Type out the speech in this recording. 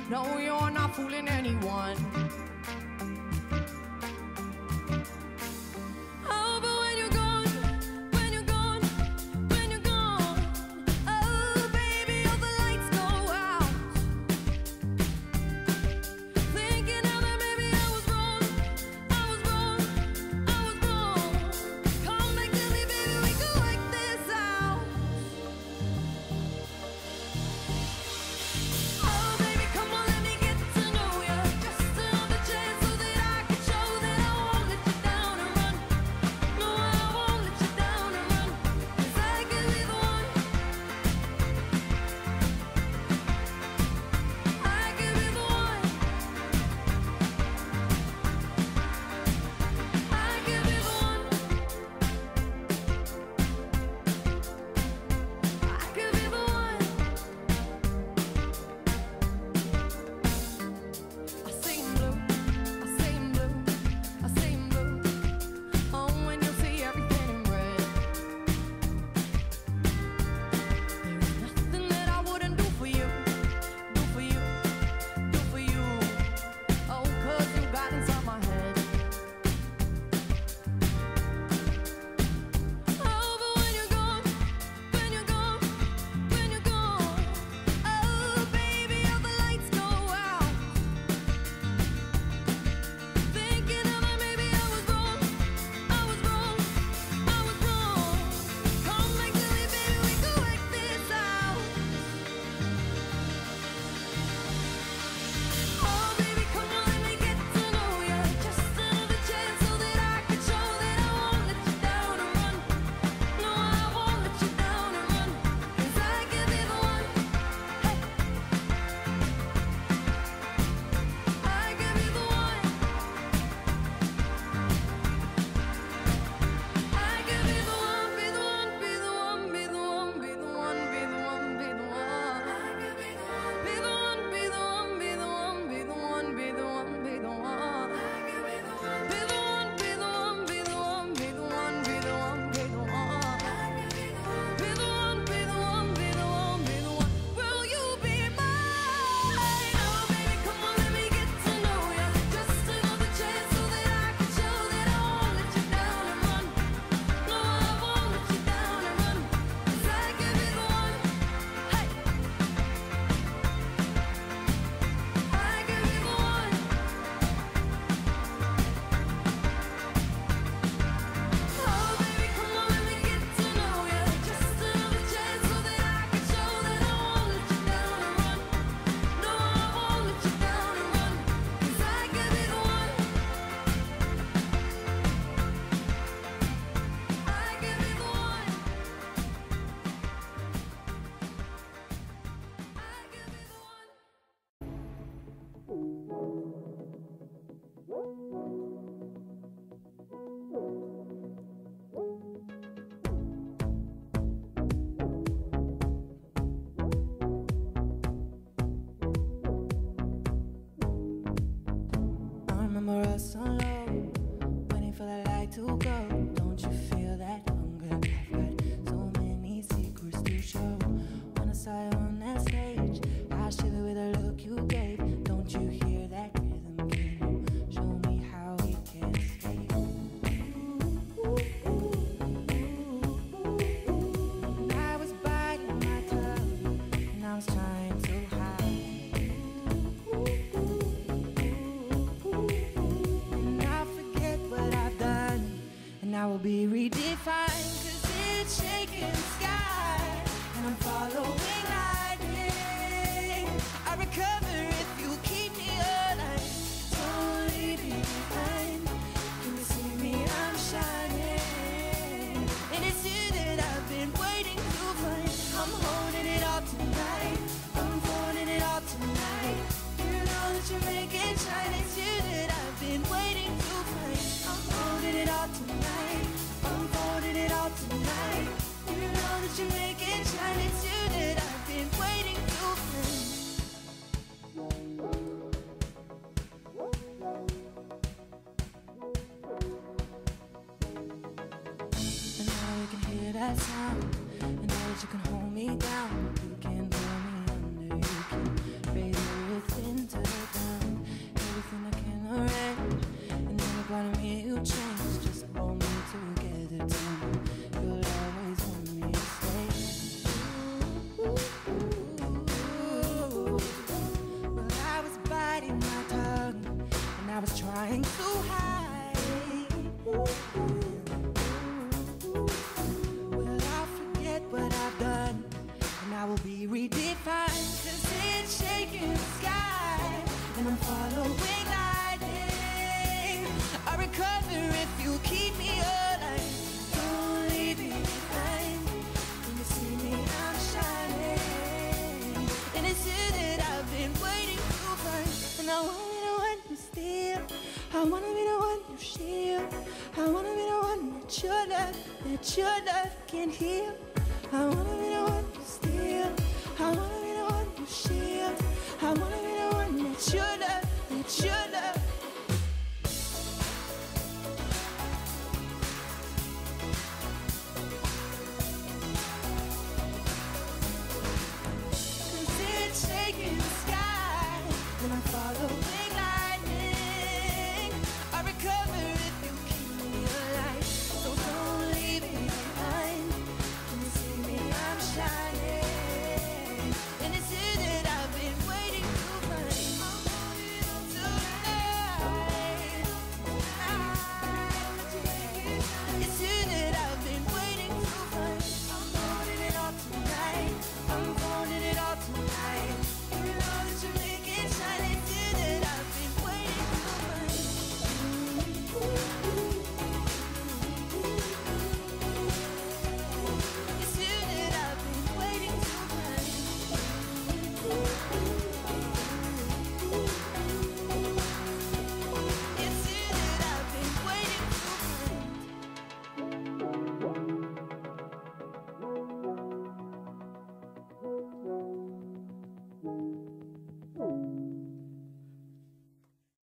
No, you're not fooling anyone. Oh, but when you're gone, when you're gone, when you're gone, oh, baby, all the lights go out. Thinking how that maybe I was wrong, I was wrong, I was wrong. Come back to me, baby, we can work this out. Oh, baby, come on, let me get to know you. Just another chance so that I can show that I won't let you down and run. No, I won't let you down and run. 'Cause I could be the one. I could be the one. I could be the one. I could be the one. I say in blue, I say in blue, I say in blue. Oh, when you see everything in red. There's nothing that I wouldn't do for you, do for you, do for you. Oh, 'cause you got inside my head. Oh, but when you're gone, when you're gone, when you're gone, oh, baby, all the lights go out. Thinking how that maybe I was wrong, I was wrong, I was wrong. Come back to me, baby, we can work this out. Oh, baby, come on, let me get to know you. Just another chance so that I can show that I won't let you down and run. No, I won't let you down and run. 'Cause I can be the one. Hey. I can be the one. I can be the one, be the one, be the one, be the one, be the one, be the one, be the one. I can be the one, be the one, be the one, be the one, be the one, be the one, be the one. I can be the one, be the one, be the one, be the one, be the one, be the one, be the one. I can be the one, be the one, be the one, be the one, be the one. Will you be mine? Oh, baby, come on, let me get to know you. Just another chance so that I can show that I won't let you down and run. No, I won't let you down and run. 'Cause I can be the one. Hey. I can be the one. Oh, baby, come on, let me get to know you. Just another chance so that I can show that I won't let you down and run. No, I won't let you down and run. 'Cause I can be the one. I can be the one. I can be the one. I remember us on low, waiting for the light to go. Don't you feel that hunger? I've got so many secrets to show. When I saw you on that stage, I shiver with the look you gave. Don't you hear that rhythm? Can you show me how we can escape? And I was biting my tongue, and I was trying to hide. And I forget what I've done, and I will be redefined. 'Cause it's shaking the sky, and I'm following lightning. I recover if you keep me alive. Don't leave me behind. Can you see me? I'm shining, and it's you that I've been waiting to find. I'm holding it all tonight. I'm holding it all tonight. You know that you make it shine. It's you that I've been waiting to find. I'm holding it all tonight. I'm holding it all tonight. You know that you make it shine. It's you that I've been waiting to find. And now you can hear that sound, and know that you can hold me down. You can pull me under, you can bathe me within I wanna be the one you shield. I wanna be the one that your love can heal. I wanna be the one you steal. I wanna be the one you shield. I wanna